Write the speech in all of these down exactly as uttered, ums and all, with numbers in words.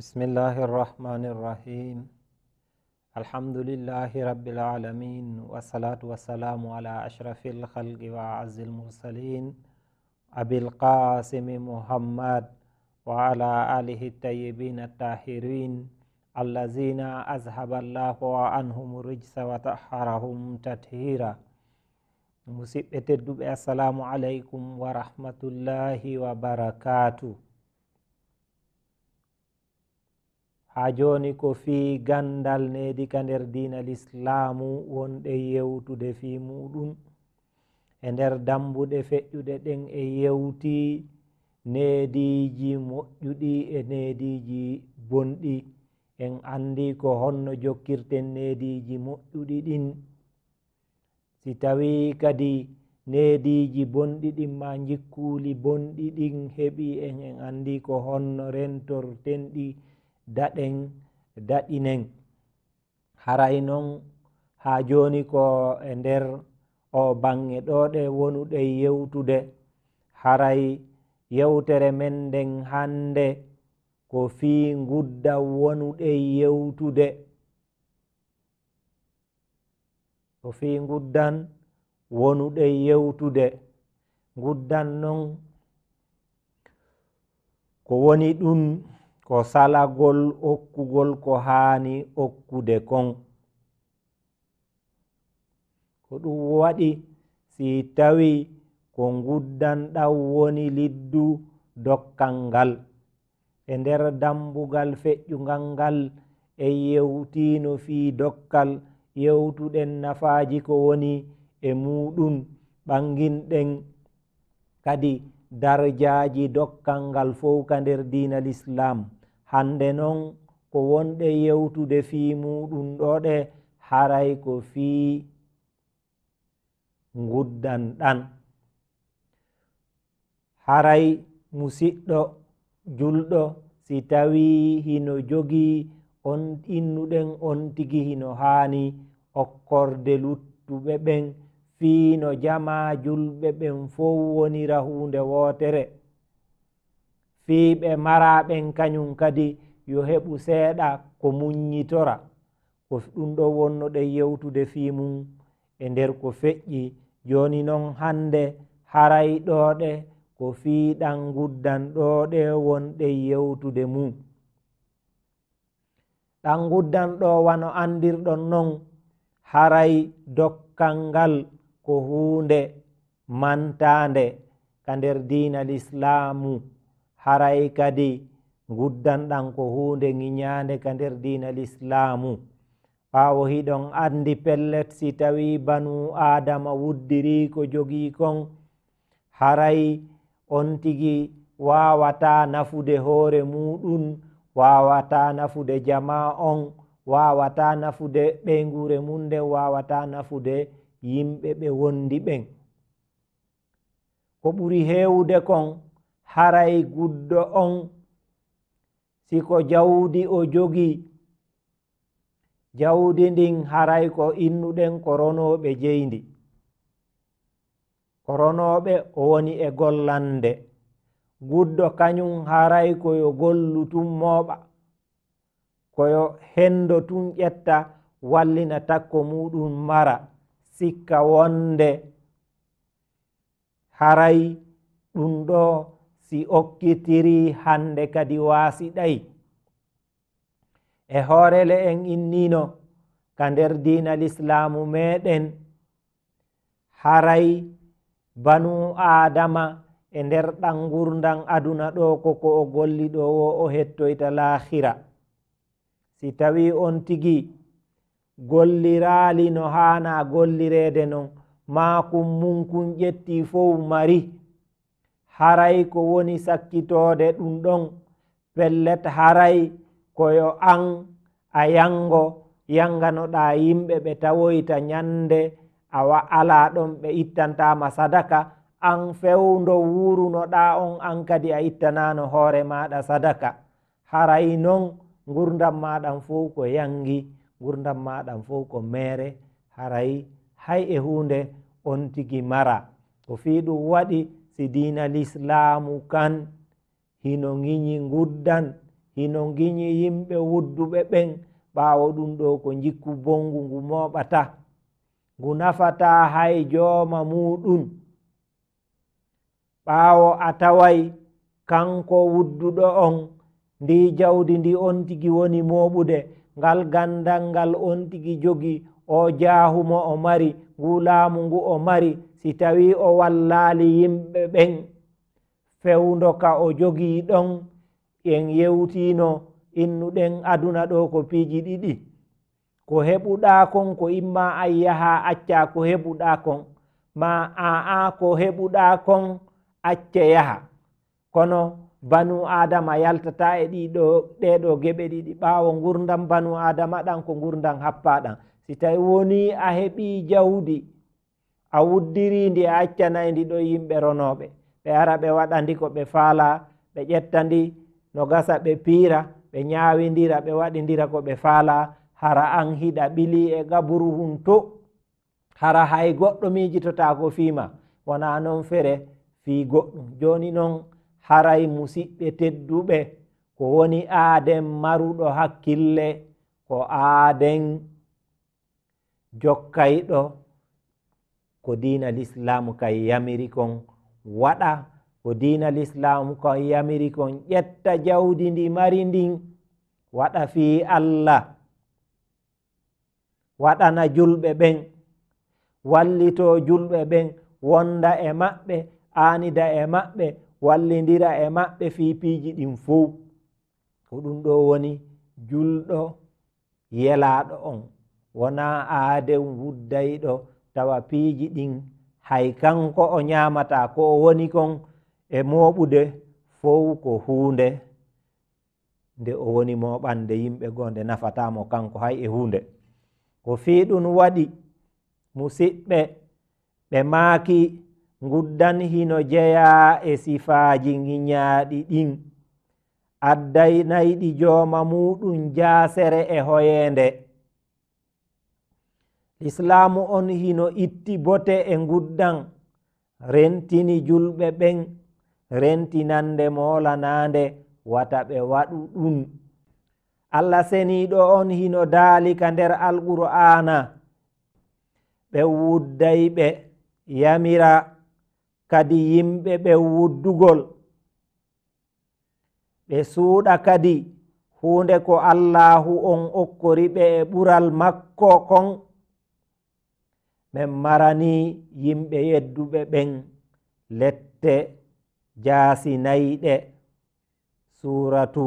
Bismillahirrahmanirrahim. Alhamdulillahi rabbil alamin, wassalatu wassalamu ala ashrafil khalqi wa azzil mursalin abil qasimi Muhammad wa ala alihi tayyibin at-tahirin allazina azhaballahu anhum rijsa wa tahharahum tathira. Musidɓe tedduɓe, assalamu aleykum wa rahmatullahi wa barakatuh. ha joni ko fi gandal nedi ka nder dinal islamu wonɗe yewtude fi muɗum e nder dambuɗe feƴƴuɗe ɗen e yewti nediji moƴƴuɗi e nediji bonɗi. En andi ko honno jokkirten nediji moƴƴuɗi ɗin, si tawi kadi nediji bonɗi ɗin ma jikkuli bonɗi ɗin heɓi en en andi ko honno rentorten ɗi daɗen daɗinen. haray noon ha joni ko e nder o bange ɗoɗe wonuɗe yewtude, haray yewtere men nden hande ko fi gudda wonuɗe yewtude, ko fi guddan wonuɗe yewtude. Guddan noon ko woni ɗum ko salagol okkugol ko hani okkude kon. Ko ɗum waɗi si tawi ko guddanɗan woni liddu dokkal ngal e nder dambugal feƴƴugal ngal e yewtino fi dokkal yewtuɗen nafaji ko woni e muɗum, ɓanginɗen kadi darjaji dokkal ngal fof ka nder dinal islam. Hande noon ko wonɗe yewtude fi muɗum ɗoɗe haray ko fi guddanɗan. haray musidɗo julɗo si tawi hino jogi on innuɗen on tigi hino hani okkorde luttuɓe ɓen fino jama julɓe ɓen fof wonira hunde wotere. fiiɓe maraɓen kañum kadi yo heɓu seeɗa ko muñitora. ko ɗum ɗo wonnoɗe yewtude fi mum e nder ko feƴƴi joni noon hande haray ɗoɗe ko fiiɗan guddan ɗoɗe wonɗe yewtude mum. ɗan guddan ɗo wano andirɗon noon haray dokkal ngal ko hunde mantande ka nder dinal islamu, haray kadi guddanɗan ko hunde ŋiñande ka nder dinal islamu. ɓawo hiɗon andi pellet si tawi banu adama wuddiri ko jogi kon, haray on tigi wawata nafude hoore muɗum, wawata nafude jama on, wawata nafude ɓeygure mum nden, wawata nafude yimɓe ɓe wondi ɓen. ko ɓuri hewde kon haray guddo on siko jawdi o jogi, jawdi ndin haray ko innuɗen ko ronoɓe jeyndi. ko ronoɓe o woni e gollande. guddo kañum haray koyo gollu tun mooɓa, koyo hendo tun ƴetta wallina takko muɗum mara sikka wonde. haray ɗum ɗo si okkitiri hande kadi wasiɗay. e hoorele en innino ka nder dinal islamu meɗen haray banu adama e nder ɗan gurdan aduna ɗo koko o golli ɗo o o hettoyta lahira. si tawi on tigi gollirali no hana gollirede non, makum mum kun ƴetti fof mari, haray ko woni sakkitode ɗum ɗon pellet haray koyo an a yango yanganoɗa yimɓe ɓe tawoyta nyande awa ala ɗon ɓe ittantama sadaka, an fewdo wurunoɗa on an kadi a ittanano hoore maɗa sadaka. haray non gurdam maɗan fof ko yangi, gurdam maɗan fof ko mere, haray hay e hunde on tigi mara. ko fi ɗum waɗi si dinal islamu kan hino ŋiñi guddan hino giñi yimɓe wudduɓe ɓen ɓaawo ɗum ɗo ko jikku bongu ngu mooɓata ngu nafata hay jooma muɗum. ɓaawo a taway kanko wudduɗo on ndi jawdi ndi on tigi woni mooɓude ngal gandal ngal on tigi jogi o jaahumo o mari ngu laamu ngu o mari. si tawi o wallaali yimɓe ɓen fewndo ka o jogii ɗon en yewtino innuɗen aduna ɗo ko piiji ɗiɗi, ko heɓuɗa kon ko imma a yaha acca ko heɓuɗa kon, ma aa ko heɓuɗa kon acce yaha. kono banu adama yaltata e ɗiɗo ɗeɗo geɓe ɗiɗi. ɓaawo gurdam banu adama ɗan ko gurdam happaɗam. si tawi woni a heɓi jawdi a wuddirindi a accanayndi ɗo yimɓe ronoɓe, ɓe ara ɓe waɗandi ko ɓe faala, ɓe ƴettandi no gasa ɓe piira, ɓe ñaawindira, ɓe waɗindira ko ɓe faala. hara an hiɗa ɓili e gaburu hun to, hara hay goɗɗo miijitota ko fiima, wona noon fere fii goɗɗum. joni noon haray musidɓe tedduɓe ko woni aaden maruɗo hakkille ko aaden jokkayɗo ko diina l'islamu kay yamiri kon waɗa, ko diina l'islamu kon yamiri kon ƴetta jawdi ndi mari ndin waɗa fii Allah, waɗana julɓe ɓen, wallito julɓe ɓen, wonda e maɓɓe, aanida e maɓɓe, wallidira e maɓɓe fii piiji ɗin fof. ko ɗum ɗo woni julɗo yelaɗo on, wona aaden wuddayɗo tawa piiji ɗin hay kanko o ñamata ko o woni kon e mooɓude fof ko huunde nde o woni mooɓande yimɓe goo nde nafatamo kanko hay e hunde. ko fii ɗum waɗi musidɓe ɓe maaki nguddan hino jeya e sifaaji ŋiñaaɗi ɗin, addaynayɗi jooma muɗum jaasere e hoyeende. islamu on hino itti bote e nguddan, rentini julɓe ɓen rentinande moolanande wata ɓe waɗu ɗum. allah seniiɗo on hino daalika nder alqur'ana ɓe wuddayɓe yamira kadi yimɓe ɓe wuddugol, ɓe suuɗa kadi hunde ko allahu on okkori ɓe e ɓural makko kon. min marani yimɓe yedduɓe ɓen lette jaasinayɗe suratu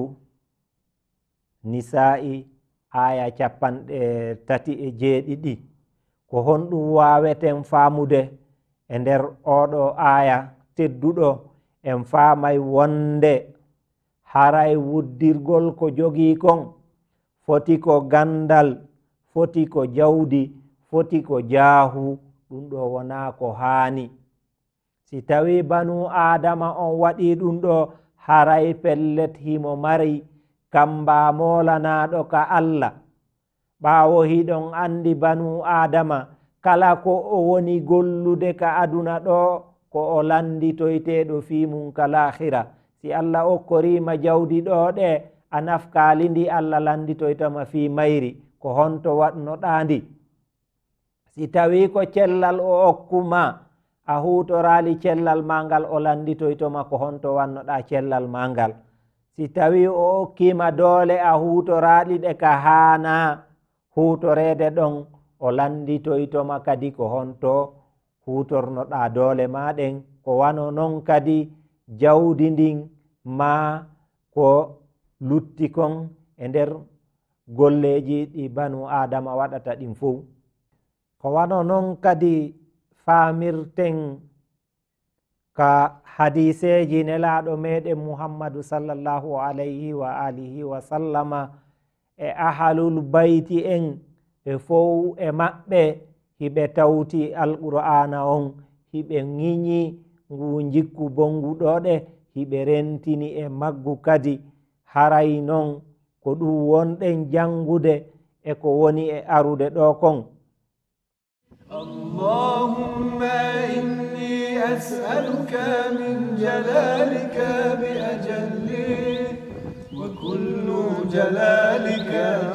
nisa'i aya capanɗe tati e jeeɗiɗi. ko honɗum waweten faamude e nder oɗo aya tedduɗo, en faamay wonde haray wuddirgol ko jogii kon foti ko gandal, foti ko jawdi, foti ko jaahu. ɗum ɗo wona ko haani. si tawi banu adama on waɗi ɗum ɗo, haray pellet himo mari kamba molanaɗo ka Allah. ɓaawo hiɗon andi banu adama kala ko o woni gollude ka aduna ɗo ko o landitoyteɗo fii mum ka lahira. si Allah okkorima jawdi ɗo ɗe a nafkaali ndi Allah landitoytama fii mayri, ko honto waɗnoɗandi. si tawi ko cellal o okkuma a hutorali cellal ma ngal o landitoytoma ko honto wannoɗa cellal ma ngal. si tawi o okkima doole a hutoraɗi ɗe ka haana hutorede ɗon o landitoytoma kadi ko honto hutornoɗa doole maɗen. ko wano non kadi jawdi ndin ma ko lutti kon e nder golleji ɗi banu adama waɗata ɗin fof. ko wano non kadi faamirten ka hadiseji nelaɗo meɗen muhammadu sallallahu alayhi wa alihi wa sallama e ahalul bayti en ɓe fof e maɓɓe hiɓe tawti alqur'ana on, hiɓe ŋiñi ngu jikku bonguɗoɗe, hiɓe rentini e maggu kadi. haray non ko ɗum wonɗen jangude e ko woni e arude ɗo kon. اللهم إني أسألك من جلالك بأجل وكل جلالك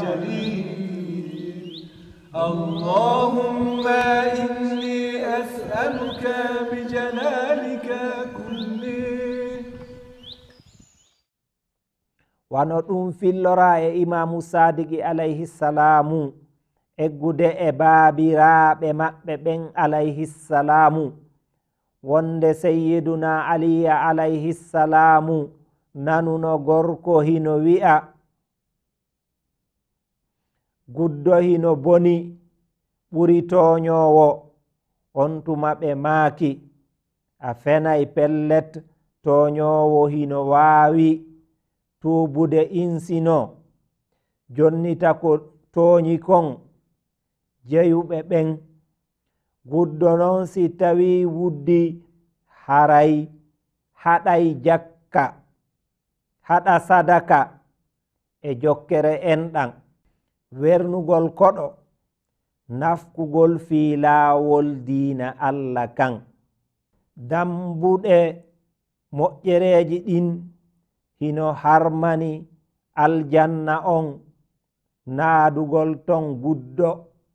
جليل. اللهم إني أسألك بجلالك كله. wano ɗum fillora e imamu sadiki alayhi salamu eggude e baabiraɓe maɓɓe ɓen alayhi salamu wonde sayyiduna aliya alayhi salamu nanuno gorko hino wi'a guddo hino boni ɓuri toñowo on tuma ɓe maaki a fenay pellet toñowo hino waawi tuubude insino jonnita ko tooñi kon jeyuɓe ɓen guddo noon si tawi wuddi haray haɗay jakka haɗa sadaka e jokkere enɗan wernugol koɗo nafkugol fii laawol diina Allah kan dambuɗe moƴƴereji ɗin hino harmani aljanna on naadugol ton guddo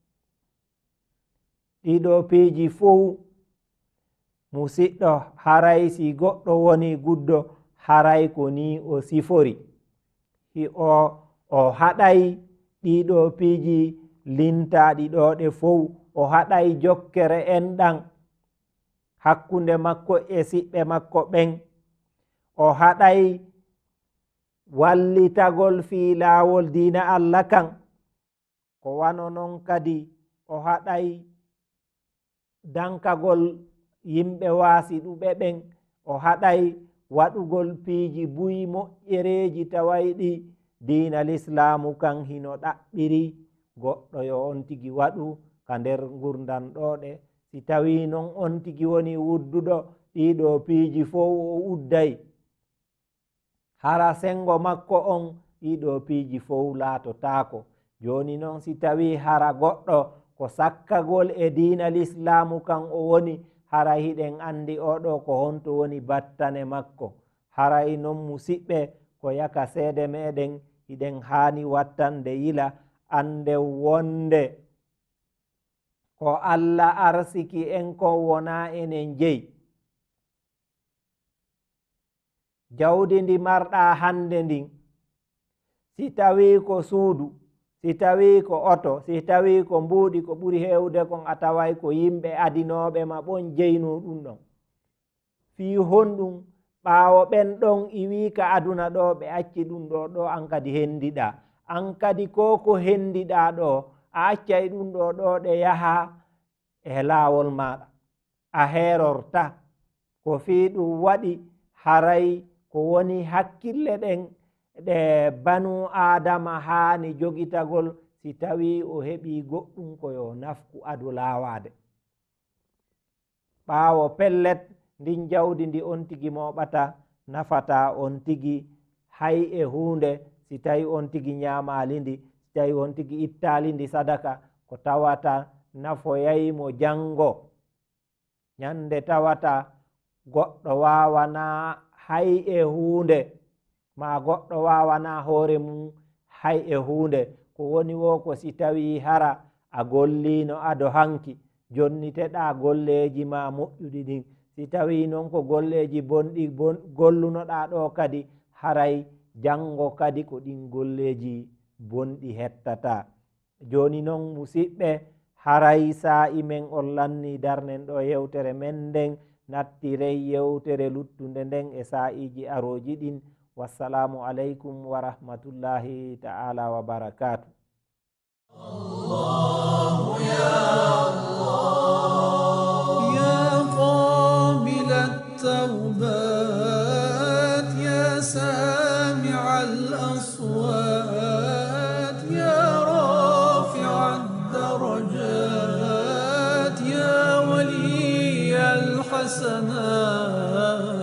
ɗiɗo piiji fuu musidɗo haray si goɗɗo woni guddo haray ko ni o sifori hi o o haɗay ɗiɗo piiji lintaɗi ɗoɗe fuu o haɗay jokkere enɗan hakkunde makko e siɓɓe makko ɓen o haɗay wallitagol fii laawol diina Allah kan ko wano non kadi o haɗay dankagol yimɓe waasi ɗuɓe ɓen o haɗay waɗugol piiji buyi moƴƴereji tawayɗi diina l'islamu kan hino ɗaɓɓiri goɗɗo yo on tigi waɗu ka nder gurdan ɗoɗe si tawi non on tigi woni wudduɗo ɗiɗo piiji fo o udday hara sengo makko on ɗiɗo piiji fo laatotako joni noon si tawi hara goɗɗo ko sakkagol e diina l'islamu kan o woni hara hiɗen andi oɗo ko honto woni battane makko haray non musidɓe ko yaka seede meɗen hiɗen hani wattande yila ande wonde ko Allah arsiki en ko wona enen jeyi jawdi ndi marɗa hande ndin si tawi ko suudu si tawi ko oto si tawi ko mbuuɗi ko ɓuri hewde kon a taway ko yimɓe adinoɓe ma ɓon jeyno ɗum ɗon fii honɗum ɓaawo ɓen ɗon iwika aduna ɗo ɓe acci ɗum ɗo ɗo an kadi hendiɗa an kadi ko ko hendiɗa ɗo a accay ɗum ɗo ɗo ɗe yaha e laawol maɗa a herorta ko fii ɗum waɗi haray ko woni hakkille ɗen ɗe banu adama haani jogitagol si tawi o heɓi goɗɗum koyo nafku adu laawade ɓaawo pellet ndin jawdi ndi on tigi moɓata nafata on tigi hay e hunde si tawi on tigi ñamali ndi si tawi on tigi ittali ndi sadaka ko tawata nafoyaymo jango ñande tawata goɗɗo wawana hay e hunde ma goɗɗo wawana hoore mum hay e hunde ko woni wo ko si tawi hara a gollino ado hanki jonniteɗa golleji ma moƴƴuɗi ɗin si tawi noon ko golleji bonɗi bon gollunoɗa ɗo kadi haray jango kadi ko ɗin golleji bonɗi hettata joni noon musidɓe haray sa'i men on lanni darnen ɗo yewtere men nden nattirey yewtere luttude nden e sa'iji aroji ɗin wassalamu aleykum wa rahmatullahi ta'ala wa barakatuh. الله يا الله يا قابل التوبات يا سامع الأصوات يا رافع الدرجات يا ولي الحسنات